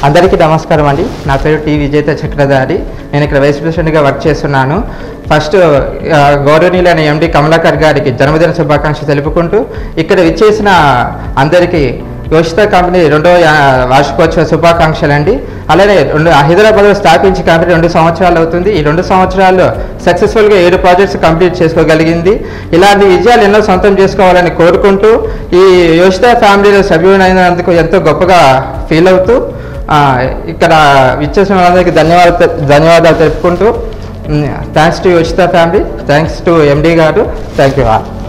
అందరికీ నమస్కారం అండి. నా పేరు టి విజేత చక్రధారి. నేను ఇక్కడ వైస్ ప్రెసిడెంట్గా వర్క్ చేస్తున్నాను. ఫస్ట్ గౌరవనీయులైన ఎండి కమలాకర్ గారికి జన్మదిన శుభాకాంక్షలు తెలుపుకుంటూ ఇక్కడ విచ్చేసిన అందరికీ యోషిత కంపెనీ 2వ వార్షికోత్సవ శుభాకాంక్షలు అండి. అలానే హైదరాబాద్లో స్థాపించి కంపెనీ 2 సంవత్సరాలు అవుతుంది. ఈ 2 సంవత్సరాల్లో సక్సెస్ఫుల్గా 7 ప్రాజెక్ట్స్ కంప్లీట్ చేసుకోగలిగింది. ఇలాంటి విజయాలు ఎన్నో సొంతం చేసుకోవాలని కోరుకుంటూ ఈ యోషిత ఫ్యామిలీలో సభ్యులైనందుకు ఎంతో గొప్పగా ఫీల్ అవుతూ ఇక్కడ విచ్చేసిన వాళ్ళందరికీ ధన్యవాదాలు తెలుపుకుంటూ thanks to Yoshitha family, thanks to MD గారు, థ్యాంక్ యూ ఆల్.